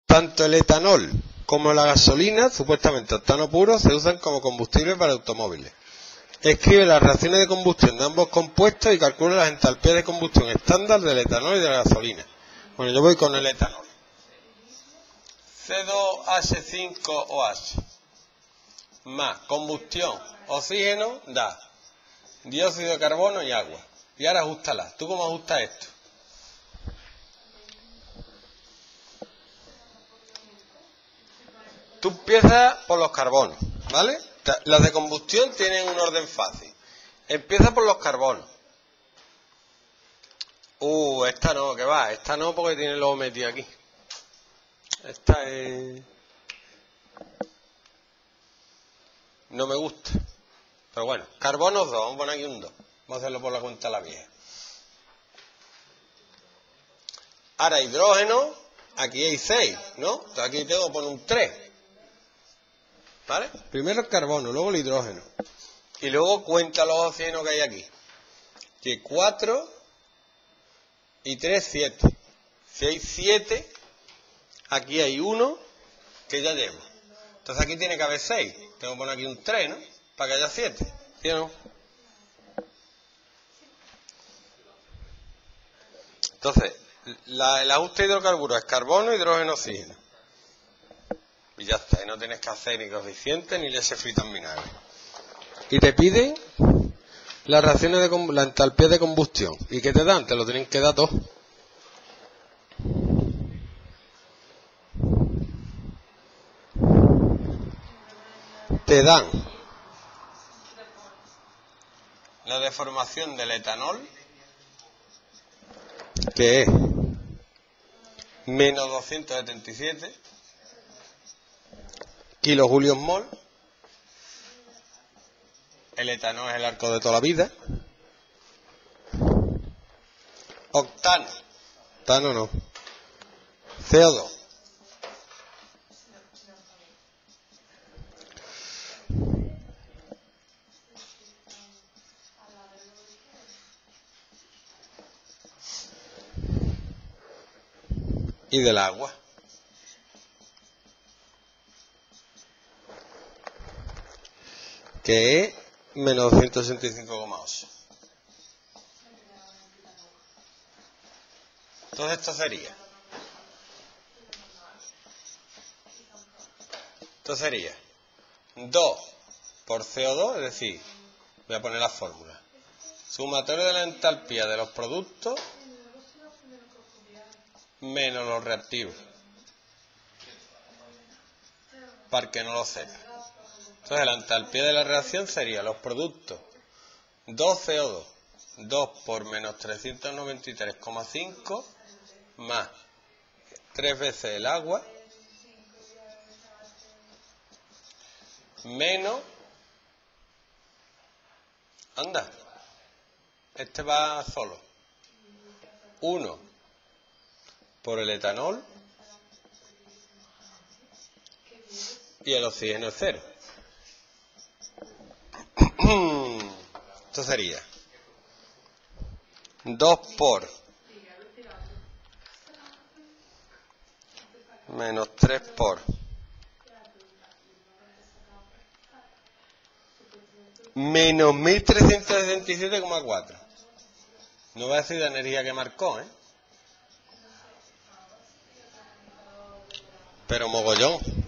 Tanto el etanol como la gasolina, supuestamente octano puro, se usan como combustible para automóviles. Escribe las reacciones de combustión de ambos compuestos y calcula las entalpías de combustión estándar del etanol y de la gasolina. Bueno, yo voy con el etanol. C2H5OH más combustión, oxígeno, da dióxido de carbono y agua. Y ahora ajustala. ¿Tú cómo ajustas esto? Tú empiezas por los carbonos, ¿vale? Las de combustión tienen un orden fácil. Empieza por los carbonos. Esta no, que va. Esta no porque tiene el logo metido aquí. Esta es... no me gusta. Pero bueno, carbonos 2. Vamos a poner aquí un 2. Vamos a hacerlo por la cuenta de la vieja. Ahora hidrógeno. Aquí hay 6, ¿no? Entonces aquí tengo que poner un 3. ¿Vale? Primero el carbono, luego el hidrógeno. Y luego cuenta los oxígenos que hay aquí. Que 4 y 3, 7. Si hay 7, aquí hay 1 que ya llevo. Entonces aquí tiene que haber 6. Tengo que poner aquí un 3, ¿no? Para que haya 7. ¿Sí o no? Entonces, el ajuste de hidrocarburos es carbono, hidrógeno, oxígeno. Y ya está, y no tienes que hacer ni coeficiente ni leche frita en vinagre. Y te piden las reacciones de la entalpía de combustión. ¿Y qué te dan? Te lo tienen que dar todo. Te dan la deformación del etanol, que es menos 277 kilojulios mol. El etanol es el arco de toda la vida. Octano. Octano no. CO2. Y del agua. Que es menos 265,8. Entonces esto sería. Esto sería 2 por CO2, es decir, voy a poner la fórmula. Sumatorio de la entalpía de los productos menos los reactivos. Para que no lo sepa. Entonces la entalpía de la reacción sería los productos 2 CO2, 2 por menos 393,5 más 3 veces el agua menos, anda, este va solo, 1 por el etanol y el oxígeno es 0. Esto sería 2 por menos 3 por menos 1367,4. No voy a decir la energía que marcó, pero mogollón.